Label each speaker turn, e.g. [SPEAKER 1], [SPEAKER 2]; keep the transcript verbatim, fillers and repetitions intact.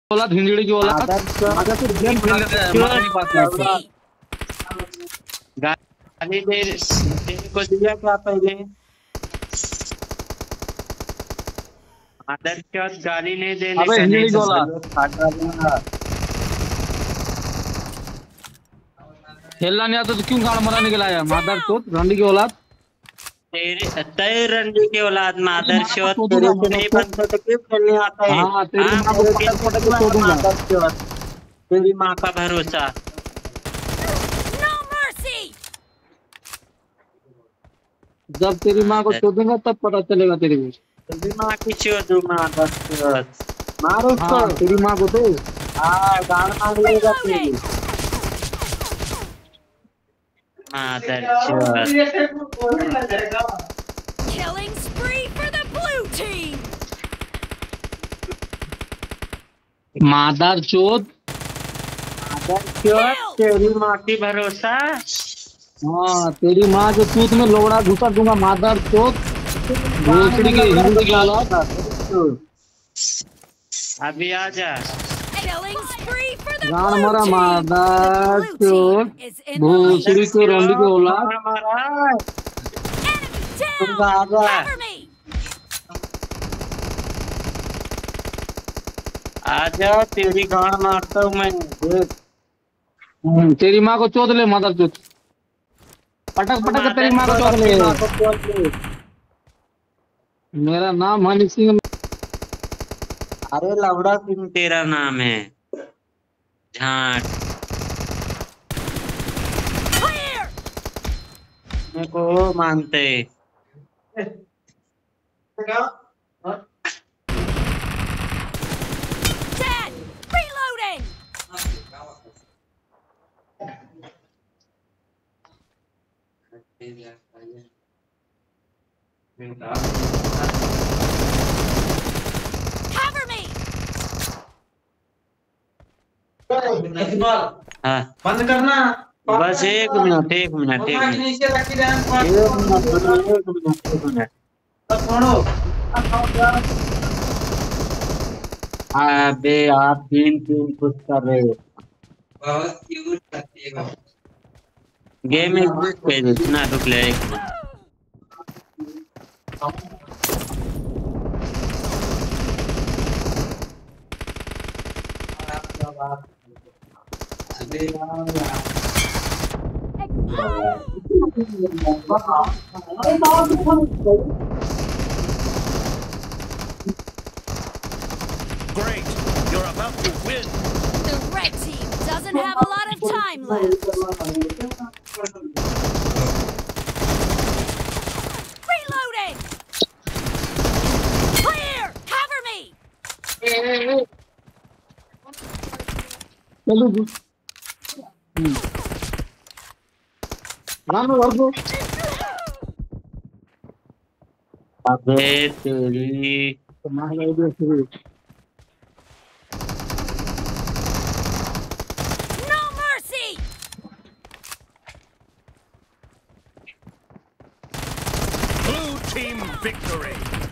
[SPEAKER 1] औलाद हिंदड़ी की औलाद
[SPEAKER 2] मगर तो गेम खेल रहा है, मार नहीं पाता।
[SPEAKER 3] गाली दे तेरे को दिया क्या पहले? मदर चौथ गाली नहीं देने
[SPEAKER 1] अबे
[SPEAKER 3] का, नहीं
[SPEAKER 1] हिंदड़ी की
[SPEAKER 3] तो
[SPEAKER 1] औलाद
[SPEAKER 3] भलो फाटा दूंगा।
[SPEAKER 1] खेलना नहीं आता तो क्यों गाड़ मराने के लाया मादर चोत रंडी की औलाद।
[SPEAKER 3] तेरे तय रंडी की औलाद
[SPEAKER 1] तेरी
[SPEAKER 3] मादर
[SPEAKER 1] माँ को
[SPEAKER 3] चौथ तेरे
[SPEAKER 1] छोड़ूंगा
[SPEAKER 3] से
[SPEAKER 1] मादर
[SPEAKER 3] नहीं
[SPEAKER 1] चोत।
[SPEAKER 3] बनता तो क्यों खेलने आता है?
[SPEAKER 1] हाँ तेरी
[SPEAKER 3] हाँ
[SPEAKER 1] माँ को
[SPEAKER 3] मेरे गेम
[SPEAKER 1] पटक
[SPEAKER 3] में
[SPEAKER 1] पटक के
[SPEAKER 3] क्यों आया
[SPEAKER 1] छोड़ूंगा।
[SPEAKER 3] मादर चौथ? तेरी माँ का भरोसा।
[SPEAKER 1] जब तेरी माँ को
[SPEAKER 3] मादर
[SPEAKER 1] छोड़ूंगा तब पता चलेगा तेरे को।
[SPEAKER 3] तेरी माँ की चौधरी मादर चौथ मारो उसको।
[SPEAKER 1] हाँ तेरी माँ को तो
[SPEAKER 3] हाँ गाड़ मार लेगा तेरी मादर चौथ।
[SPEAKER 4] Killing spree for the blue team.
[SPEAKER 1] मादर चोत।
[SPEAKER 3] मादर चौथ तेरी माँ की भरोसा।
[SPEAKER 1] हाँ तेरी माँ के सूत में लोड़ा घुसा दूंगा मादर चोत। भोसड़ी के हिंदड़ी की औलाद।
[SPEAKER 3] अभी आजा।
[SPEAKER 4] Killing spree for the
[SPEAKER 1] गाड़
[SPEAKER 4] blue
[SPEAKER 1] मरा
[SPEAKER 4] team.
[SPEAKER 1] मादर
[SPEAKER 4] The blue
[SPEAKER 1] चोत
[SPEAKER 4] team is in the
[SPEAKER 3] मादर
[SPEAKER 1] भोसड़ी
[SPEAKER 4] lead.
[SPEAKER 1] को रंडी की
[SPEAKER 3] चौथ
[SPEAKER 1] औलाद।
[SPEAKER 3] मार मारा।
[SPEAKER 4] Enemy
[SPEAKER 3] तुम
[SPEAKER 4] down.
[SPEAKER 3] आजा।
[SPEAKER 4] Cover me.
[SPEAKER 3] आजा तेरी गाड़ मारता हूँ मैं, देख।
[SPEAKER 1] हम्म, तेरी माँ को चोद ले मादर चोत। पटक
[SPEAKER 3] तू
[SPEAKER 1] पटक के तेरी
[SPEAKER 3] मादर
[SPEAKER 1] माँ को
[SPEAKER 3] चौथ
[SPEAKER 1] चोद ले।
[SPEAKER 3] अपनी माँ को चौथ ले।
[SPEAKER 1] मेरा नाम हनी सिंह।
[SPEAKER 3] अरे लवड़ा सिंह तेरा नाम है। झाट
[SPEAKER 4] Clear.
[SPEAKER 3] मेरे को वो मानते।
[SPEAKER 4] Dead. Reloading. Cover me.
[SPEAKER 3] हाँ
[SPEAKER 2] बंद करना।
[SPEAKER 3] बस एक मिनट एक मिनट एक मिनट
[SPEAKER 2] नीचे रखी जाए
[SPEAKER 3] एक मिनट सुनो, एक मिनट एक मिनट।
[SPEAKER 2] छोड़ो।
[SPEAKER 3] अबे आप तीन तीन कुछ कर रहे हो।
[SPEAKER 2] बहुत यूज करती है।
[SPEAKER 3] गेम एग्जिट पेज ना रुक ले एक minute.
[SPEAKER 5] Great! You're about to win!
[SPEAKER 4] The red team doesn't have a lot of time left. Reloading. Clear. Cover me.
[SPEAKER 1] चलो जी। हम्म। राम वर्गो।
[SPEAKER 3] अबे तेरी
[SPEAKER 1] तुम्हारे लिए शुरू।
[SPEAKER 4] No mercy.
[SPEAKER 5] Blue team victory!